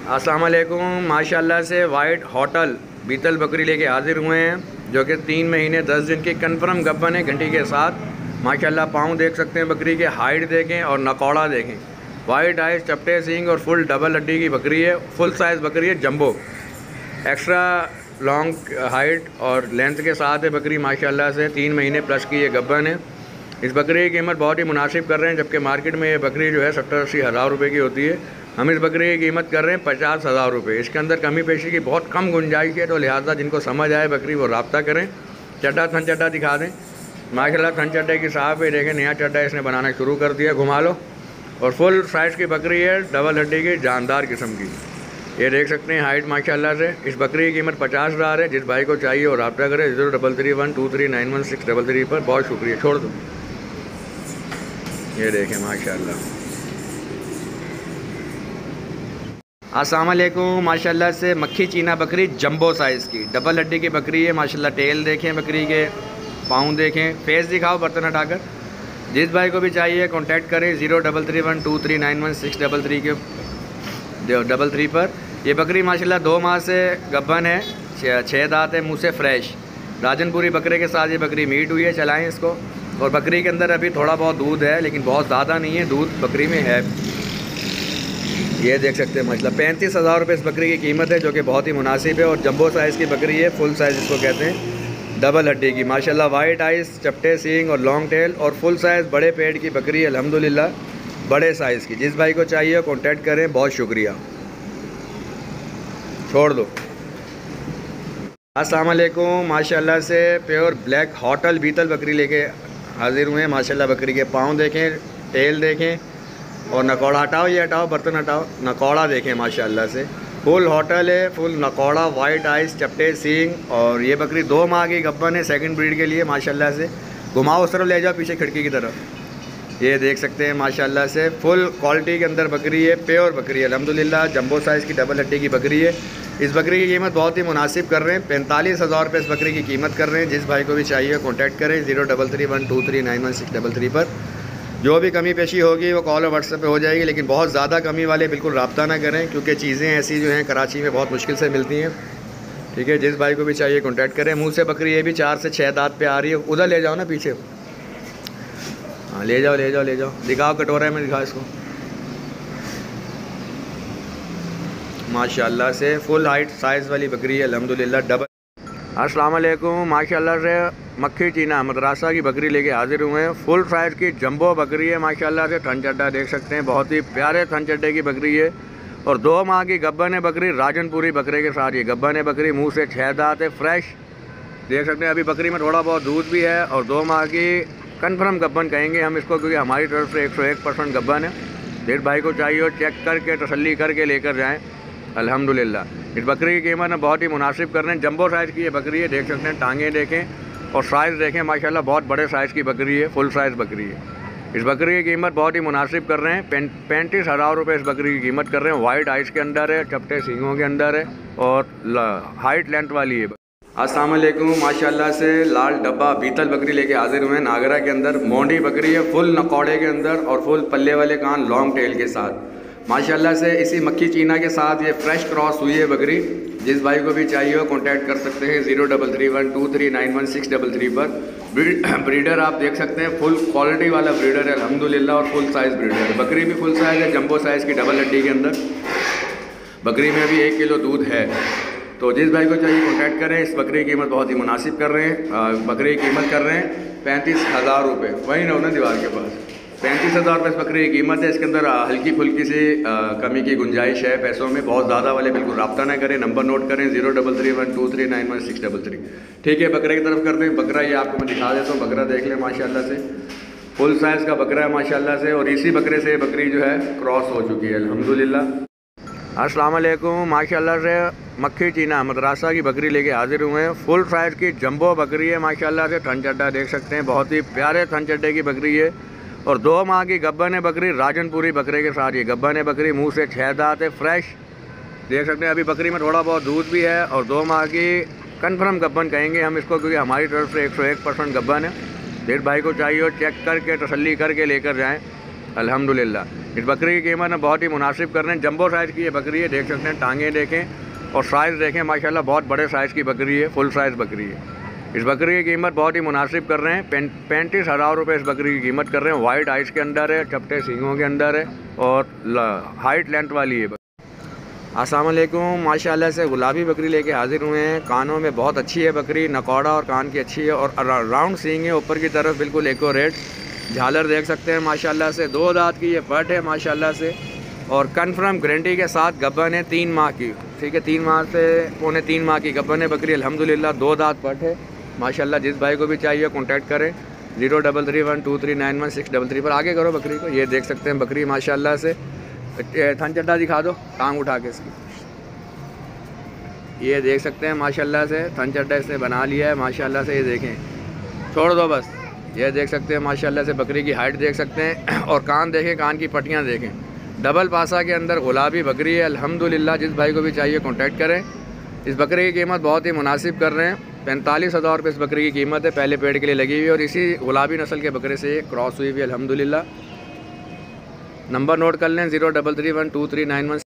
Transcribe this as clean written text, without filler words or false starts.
अस्सलाम वालेकुम। माशाल्लाह से वाइट होटल बीतल बकरी लेके हाजिर हुए हैं, जो कि 3 महीने 10 दिन की कन्फर्म गब्बन है घंटी के साथ। माशाल्लाह पाँव देख सकते हैं बकरी के, हाइट देखें और नकौड़ा देखें। वाइट आइज, चपटे सींग और फुल डबल हड्डी की बकरी है। फुल साइज़ बकरी है, जंबो, एक्स्ट्रा लॉन्ग हाइट और लेंथ के साथ है बकरी। माशाल्लाह से 3 महीने प्लस की ये गब्बन है। इस बकरी की कीमत बहुत ही मुनासिब कर रहे हैं, जबकि मार्केट में ये बकरी जो है 70-80 हज़ार रुपये की होती है। हम इस बकरी की कीमत कर रहे हैं 50,000 रुपये। इसके अंदर कमी पेशी की बहुत कम गुंजाइश है, तो लिहाजा जिनको समझ आए बकरी वो रब्ता करें। चड्डा थन चड्डा दिखा दें। माशाल्लाह थन चड्डे की साफ है, देखें नया चड्डा इसने बनाना शुरू कर दिया, घुमा लो। और फुल साइज़ की बकरी है, डबल हड्डी की, जानदार किस्म की। ये देख सकते हैं हाइट माशाल्लाह से। इस बकरी की कीमत 50,000 है। जिस भाई को चाहिए और रब्ता करें 033123916333 पर। बहुत शुक्रिया, छोड़ दो। ये देखें माशाल्लाह। अस्सलाम वालेकुम। माशाल्लाह से मक्खी चीना बकरी जंबो साइज़ की डबल हड्डी की बकरी है। माशाल्लाह टेल देखें बकरी के, पाँव देखें, फेस दिखाओ बर्तन हटाकर। जिस भाई को भी चाहिए कांटेक्ट करें 033123916333 के 33 पर। ये बकरी माशाल्लाह 2 माह से गब्बन है, 6 दांत है, मुँह से फ्रेश। राजनपुरी बकरे के साथ ये बकरी मीट हुई है। चलाएँ इसको। और बकरी के अंदर अभी थोड़ा बहुत दूध है, लेकिन बहुत ज़्यादा नहीं है, दूध बकरी में है। ये देख सकते हैं माशाल्लाह 35,000 रुपये इस बकरी की कीमत है, जो कि बहुत ही मुनासिब है। और जंबो साइज़ की बकरी है, फुल साइज़ इसको कहते हैं, डबल हड्डी की। माशाल्लाह वाइट आइज़, चपटे सींग और लॉन्ग टेल और फुल साइज़ बड़े पेट की बकरी है, अल्हम्दुलिल्लाह बड़े साइज़ की। जिस भाई को चाहिए कॉन्टैक्ट करें। बहुत शुक्रिया, छोड़ दो। अस्सलाम वालेकुम। माशाल्लाह से प्योर ब्लैक होटल बीतल बकरी लेके हाजिर हुए हैं। माशाल्लाह बकरी के पाँव देखें, टेल देखें और नकौड़ा हटाओ, ये हटाओ, बर्तन हटाओ, नकौड़ा देखें माशाल्लाह से। फुल होटल है, फुल नकौड़ा, वाइट आइज़, चपटे सींग। और ये बकरी 2 माह की गब्बन है, सेकंड ब्रीड के लिए। माशाल्लाह से घुमाओ, उस तरफ ले जाओ, पीछे खिड़की की तरफ। ये देख सकते हैं माशाल्लाह से फुल क्वालिटी के अंदर बकरी है, प्योर बकरी है, अल्हम्दुलिल्लाह जंबो साइज़ की डबल हड्डी की बकरी है। इस बकरी की कीमत बहुत ही मुनासिब कर रहे हैं, 45,000 रुपये इस बकरी की कीमत कर रहे हैं। जिस भाई को भी चाहिए कॉन्टैक्ट करें 033123916333 पर। जो भी कमी पेशी होगी वो कॉल और व्हाट्सएप पे हो जाएगी, लेकिन बहुत ज़्यादा कमी वाले बिल्कुल रब्ता ना करें, क्योंकि चीज़ें ऐसी जो हैं कराची में बहुत मुश्किल से मिलती हैं। ठीक है, जिस भाई को भी चाहिए कॉन्टैक्ट करें। मुँह से बकरी ये भी 4 से 6 दांत पे आ रही है। उधर ले जाओ ना पीछे, हाँ ले जाओ ले जाओ ले जाओ, दिखाओ कटोरे में, दिखाओ इसको। माशाल्लाह से फुल हाइट साइज़ वाली बकरी है, अल्हम्दुलिल्लाह डबल। अस्सलाम वालेकुम। माशाल्लाह से मक्खी चीना मदरासा की बकरी लेके हाजिर हुए हैं। फुल साइज़ की जंबो बकरी है माशाल्लाह से। थन चड्डा देख सकते हैं, बहुत ही प्यारे थन चड्डे की बकरी है। और 2 माह की गब्बन है बकरी, राजनपुरी बकरे के साथ ये गब्बन है बकरी। मुँह से 6 दांत है, फ्रेश देख सकते हैं। अभी बकरी में थोड़ा बहुत दूध भी है और 2 माह की कन्फर्म गब्बन कहेंगे हम इसको, क्योंकि हमारी तरफ से 101% गब्बन है। जिस भाई को चाहिए चेक करके तसल्ली करके लेकर जाएँ, अल्हम्दुलिल्लाह। इस बकरी की कीमत में बहुत ही मुनासिब कर रहे हैं। जंबो साइज़ की ये बकरी है, देख सकते हैं, टांगें देखें और साइज़ देखें माशाल्लाह बहुत बड़े साइज़ की बकरी है, फुल साइज़ बकरी है। इस बकरी की कीमत बहुत ही मुनासिब कर रहे हैं, 35,000 रुपये इस बकरी की कीमत कर रहे हैं। वाइट आइज़ के अंदर है, चपटे सींगों के अंदर है और हाइट लेंथ वाली है। अस्सलाम वालेकुम। माशाल्लाह से लाल डब्बा बीतल बकरी लेके हाजिर हुए हैं, नागरा के अंदर। मोंडी बकरी है, फुल नकौड़े के अंदर और फुल पल्ले वाले कान, लॉन्ग टेल के साथ। माशाल्लाह से इसी मक्खी चीना के साथ ये फ्रेश क्रॉस हुई है बकरी। जिस भाई को भी चाहिए हो कॉन्टैक्ट कर सकते हैं 033123916333 पर। ब्रीडर आप देख सकते हैं, फुल क्वालिटी वाला ब्रीडर है अल्हम्दुलिल्लाह और फुल साइज़ ब्रीडर है। बकरी भी फुल साइज़ है, जंबो साइज़ की डबल हड्डी के अंदर। बकरी में भी 1 किलो दूध है। तो जिस भाई को चाहिए कॉन्टैक्ट करें। इस बकरी की कीमत बहुत ही मुनासिब कर रहे हैं। बकरी की कीमत कर रहे हैं 35,000 रुपये। वहीं रहो ना दीवार के पास। 35,000 रुपये इस बकरी की कीमत है। इसके अंदर हल्की फुल्की सी कमी की गुंजाइश है पैसों में, बहुत ज़्यादा वाले बिल्कुल रब्ता ना करें। नंबर नोट करें 033123916333। ठीक है, बकरे की तरफ कर दें। बकरा ये आपको मैं दिखा देता हूँ, बकरा देख लें माशाल्लाह से। फुल साइज़ का बकरा है माशाल्लाह से। और इसी बकरे से बकरी जो है क्रॉस हो चुकी है अल्हम्दुलिल्लाह। अस्सलाम वालेकुम। माशाल्लाह से मक्खी चीना मदरासा की बकरी लेके हाजिर हुए हैं। फुल साइज़ की जंबो बकरी है माशाल्लाह से। थन चड्डा देख सकते हैं, बहुत ही प्यारे थन चड्डे की बकरी है। और 2 माह की गब्बन है बकरी, राजनपुरी बकरे के साथ ये गब्बन है बकरी। मुँह से 6 दांत है, फ्रेश देख सकते हैं। अभी बकरी में थोड़ा बहुत दूध भी है और 2 माह की कन्फर्म गब्बन कहेंगे हम इसको, क्योंकि हमारी तरफ से 101% गब्बन है। जिस भाई को चाहिए चेक करके तसल्ली करके लेकर जाएँ, अल्हम्दुलिल्लाह। इस बकरी की कीमत में बहुत ही मुनासिब कर रहे हैं। जंबो साइज़ की ये बकरी है, देख सकते हैं, टांगें देखें और साइज़ देखें, माशाल्लाह बहुत बड़े साइज़ की बकरी है, फुल साइज़ बकरी है। इस बकरी की कीमत बहुत ही मुनासिब कर रहे हैं। 35,000 रुपये इस बकरी की कीमत कर रहे हैं। वाइट आइस के अंदर है, चपटे सींगों के अंदर है और हाइट लेंथ वाली है। अस्सलाम वालेकुम, माशाल्लाह से गुलाबी बकरी लेके हाजिर हुए हैं। कानों में बहुत अच्छी है बकरी, नकौड़ा और कान की अच्छी है और राउंड सींग है ऊपर की तरफ, बिल्कुल एक्यूरेट। झालर देख सकते हैं माशाल्लाह से। 2 दांत की ये पट है माशाल्लाह से और कन्फर्म गारंटी के साथ गब्बन है 3 माह की। ठीक है, 3 माह से 3.25 माह की गब्बन है बकरी अल्हम्दुलिल्लाह। 2 दांत पट है माशाल्लाह। जिस भाई को भी चाहिए कॉन्टैक्ट करें 0331239163 पर। आगे करो बकरी को, ये देख सकते हैं बकरी माशाल्लाह से। थन चड्डा दिखा दो, टांग उठा के इसकी। ये देख सकते हैं माशाल्लाह से, थन चड्डा इसने बना लिया है माशाल्लाह से। ये देखें, छोड़ दो बस। ये देख सकते हैं माशाल्लाह से, बकरी की हाइट देख सकते हैं और कान देखें, कान की पट्टियाँ देखें। डबल पासा के अंदर गुलाबी बकरी है अल्हम्दुलिल्लाह। जिस भाई को भी चाहिए कॉन्टैक्ट करें। इस बकरी की कीमत बहुत ही मुनासिब कर रहे हैं। 45,000 रुपये इस बकरी की कीमत है। पहले पेड़ के लिए लगी हुई है और इसी गुलाबी नस्ल के बकरे से क्रॉस हुई हुई है अल्हम्दुलिल्लाह। नंबर नोट कर लें 03312391।